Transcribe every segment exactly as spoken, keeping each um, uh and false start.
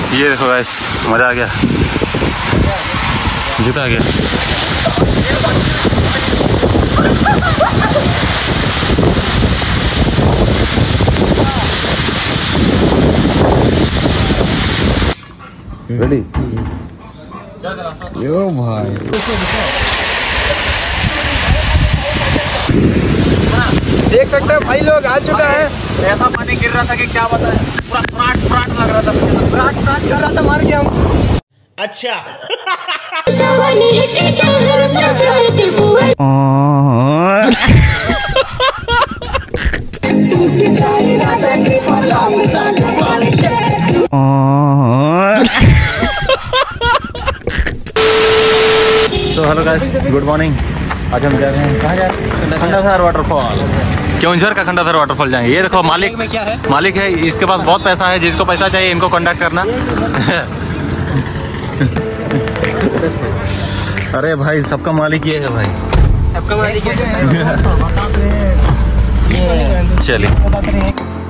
ये देखो गाइस, मजा आ गया, जूता आ गया। रेडी यो भाई, देख सकते हैं भाई लोग आ चुका है। ऐसा पानी गिर रहा था कि क्या बताएं, पूरा फ्राट फ्राट लग रहा था, फ्राट फ्राट कर रहा था, मार गया हम। अच्छा so hello guys, good morning. आज हम जा रहे हैं, कहाँ जा रहे हैं? खंडाधार वाटरफॉल। केवंझर का खंडाधार वाटरफॉल जाएंगे। ये देखो मालिक में क्या है? मालिक है, इसके पास बहुत पैसा है। जिसको पैसा चाहिए इनको कांटेक्ट करना। अरे भाई, सबका मालिक ये है भाई, सबका मालिक है। चलिए।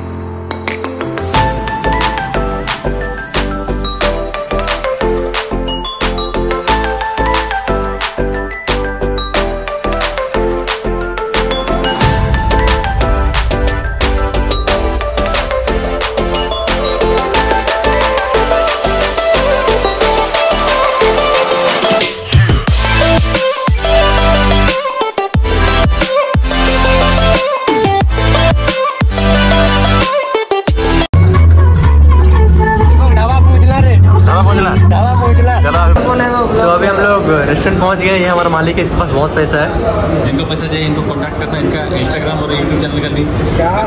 तो अभी हम लोग रेस्टोरेंट पहुंच गए। ये हमारा मालिक है, इसके पास बहुत पैसा है। जिनको पैसा चाहिए इनको कांटेक्ट करना। इनका इंस्टाग्राम और यूट्यूब चैनल का लिंक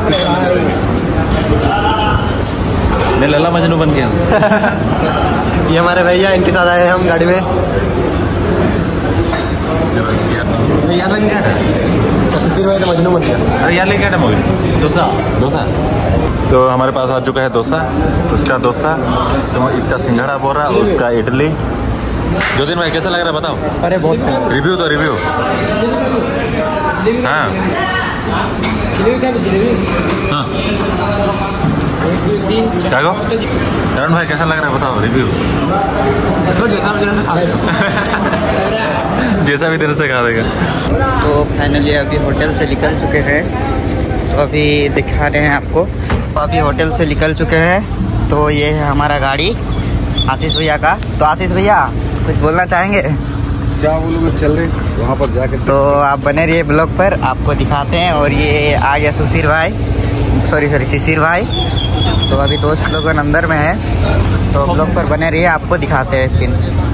मैं लला मजनू बन गया। ये हमारे भैया, इनके साथ आए हैं हम गाड़ी में। चलो यार लग गया तो मजनू बन गया। अरे यार लेके क्या मोबाइल डोसा डोसा तो हमारे पास आ चुका है डोसा, उसका डोसा, तो इसका सिंघाड़ा बोरा, उसका इडली। दो दिन भाई कैसा लग रहा है बताओ? अरे बहुत रिव्यू दो, रिव्यू। हाँ हाँ क्या गो करण भाई, कैसा लग रहा है बताओ? रिव्यू। जैसा भी देने से खा जैसा भी देने से खा देगा। तो फाइनली अभी होटल से निकल चुके हैं, तो अभी दिखा रहे हैं आपको। तो अभी होटल से निकल चुके हैं, तो ये है हमारा गाड़ी आशीष भैया का। तो आशीष भैया कुछ बोलना चाहेंगे? क्या बोलोगे, चल रहे वहाँ पर जाके। तो आप बने रहिए ब्लॉग पर, आपको दिखाते हैं। और ये आ गया सुशीर भाई, सॉरी सॉरी शिशिर भाई। तो अभी दोस्त लोग अंदर में है, तो ब्लॉग पर बने रहिए, आपको दिखाते हैं सीन।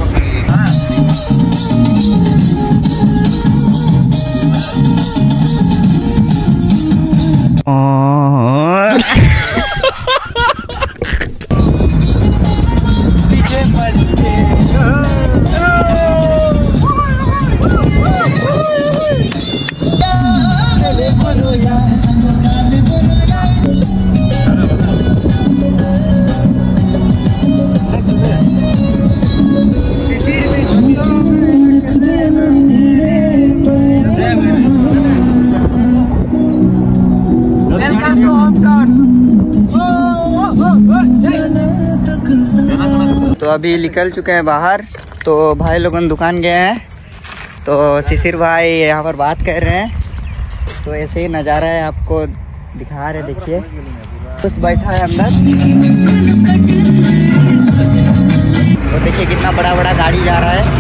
तो अभी निकल चुके हैं बाहर। तो भाई लोगन दुकान गए हैं, तो शिशिर भाई यहाँ पर बात कर रहे हैं। तो ऐसे ही नज़ारा है, आपको दिखा रहे, देखिए दोस्त बैठा है अंदर। तो देखिए कितना बड़ा बड़ा गाड़ी जा रहा है।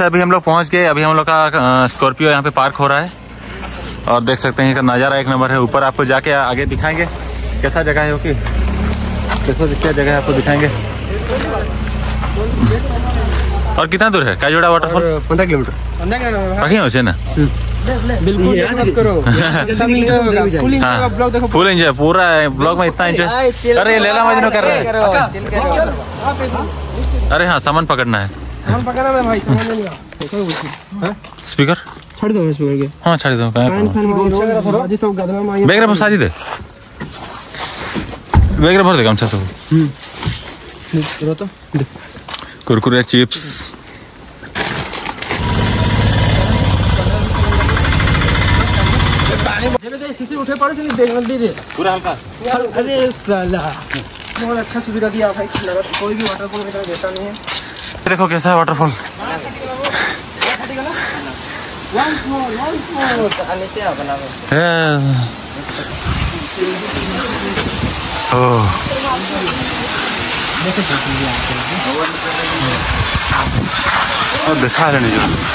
अभी हम लोग पहुंच गए। अभी हम लोग का स्कॉर्पियो यहाँ पे पार्क हो रहा है और देख सकते हैं इसका नज़ारा एक नंबर है। ऊपर आपको जाके आगे दिखाएंगे कैसा जगह है, ओके कैसा क्या जगह है आपको दिखाएंगे। और कितना दूर है काजोड़ा वाटरफॉल? पंद्रह किलोमीटर बाकी हो ना फुल एंजॉय पूरा ब्लॉग में इतना एंजॉय। अरे लैला मजनू कर रहा है। अरे हाँ सामान पकड़ना है। स्पीकर छोड़ दो स्पीकर के। हाँ छोड़ दो। बैग रे साजी दे बैग रे भर दे गमछा सब। कुरकुरे चिप्स पूरा हल्का। अरे साला बहुत अच्छा सुविधा दिया भाई, कोई भी वाटरफॉल में देता नहीं है। देखो कैसा है वाटरफॉल। और दिखा रहे नहीं जो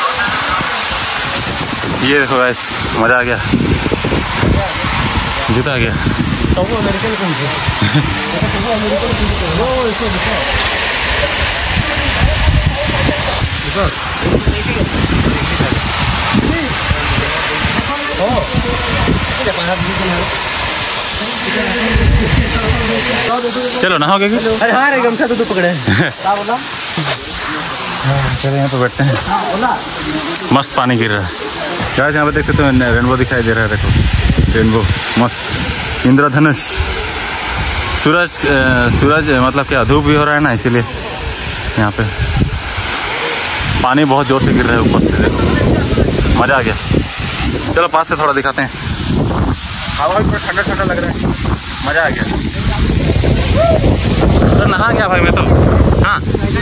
ये देखो गाइस मजा आ गया। जूता आ गया। चलो नहाओगे क्या? अरे हाँ रे गमछा तो तू पकड़े। चलो यहाँ पे बैठते हैं। मस्त पानी गिर रहा है गाइस। यहाँ पे देख सकते हो रेनबो दिखाई दे रहा है। देखो रेनबो मस्त इंद्रधनुष। सूरज सूरज मतलब क्या धूप भी हो रहा है ना, इसीलिए यहाँ पे पानी बहुत जोर से गिर रहा है ऊपर से। देखो मज़ा आ गया। चलो पास से थोड़ा दिखाते हैं। हवा भी ठंडा ठंडा लग रहा है, मज़ा आ गया। तो नहा गया भाई मैं तो। हाँ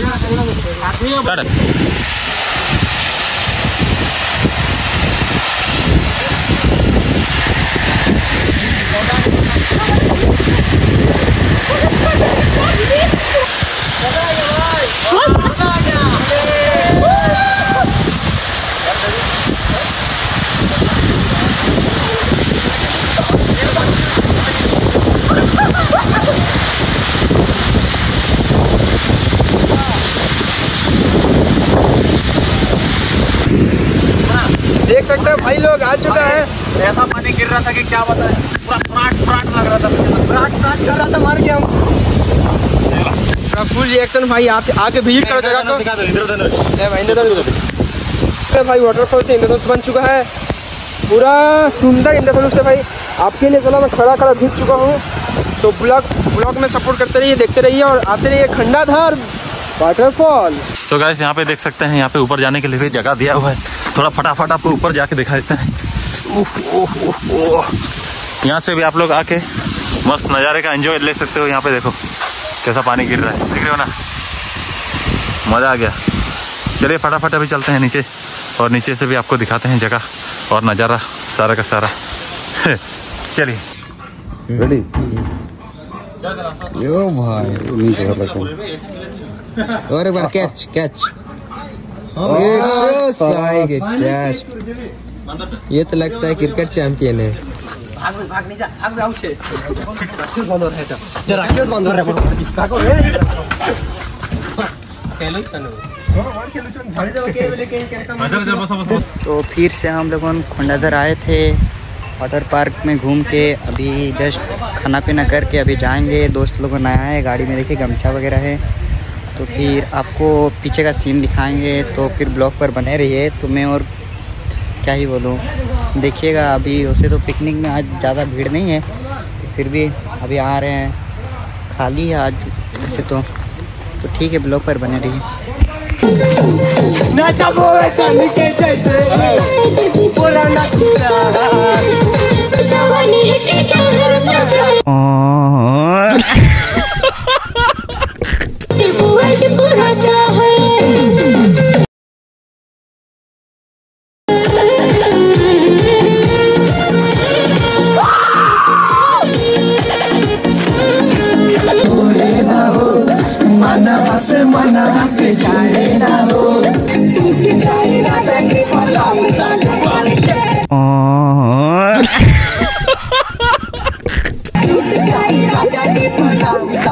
देख सकते हैं भाई लोग आ चुका है। ऐसा पानी गिर रहा था कि क्या बताएं, पूरा फ्राट फ्राट लग रहा था। फ्राट फ्राट कर रहा था, मार के हम फुल रिएक्शन भाई। आप आके विजिट करो जगह को। दिखा दो इंद्रधनुष। भाई वाटरफॉल से इंद्रधनुष बन चुका है, पूरा सुंदर इंद्रधनुष है भाई। आपके लिए चला मैं खड़ा खड़ा दिख चुका हूँ। तो ब्लॉग ब्लॉग में सपोर्ट करते रहिए, देखते रहिए और आते रहिए खंडाधार वाटरफॉल। तो गाइस यहाँ पे देख सकते हैं, यहाँ पे ऊपर जाने के लिए भी जगह दिया हुआ है। थोड़ा फटाफट आपको ऊपर जाके दिखा देते हैं। यहाँ से भी आप लोग आके मस्त नज़ारे का एंजॉय ले सकते हो। यहाँ पे देखो कैसा पानी गिर रहा है, देख रहे हो ना, मज़ा आ गया। चलिए फटाफट अभी चलते हैं नीचे और नीचे से भी आपको दिखाते हैं जगह और नज़ारा सारा का सारा। चलिए रेडी यो भाई नीचे कर लगता है। और एक बार कैच कैच कैच। ये तो लगता है क्रिकेट चैंपियन है। भाग भाग नहीं जा, भाग जाओ छे। बंद हो रहा है जरा क्यों बंद हो रहा है? भागो रे खेलो चलो। तो फिर से हम लोग खंडाधर आए थे वाटर पार्क में घूम के। अभी जस्ट खाना पीना करके अभी जाएंगे। दोस्त लोगों ने आया है गाड़ी में, देखिए गमछा वगैरह है। तो फिर आपको पीछे का सीन दिखाएंगे, तो फिर ब्लॉग पर बने रहिए। तो मैं और क्या ही बोलूँ, देखिएगा। अभी वैसे तो पिकनिक में आज ज़्यादा भीड़ नहीं है, तो फिर भी अभी आ रहे हैं, खाली है आज वैसे तो। तो ठीक है, ब्लॉग पर बने रहिए। से मना पे जाए ना हो, टूट जाए राजा की पलंग संग पड़ के, टूट जाए राजा की पलंग।